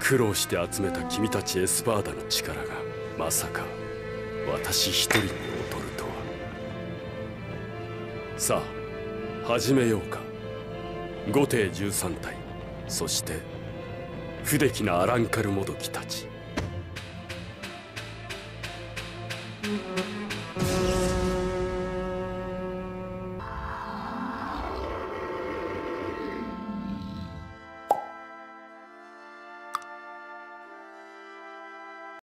苦労して集めた君たちエスパーダの力がまさか私一人に劣るとは。さあ始めようか。五艇13体、そして不出来なアランカルもどきたち。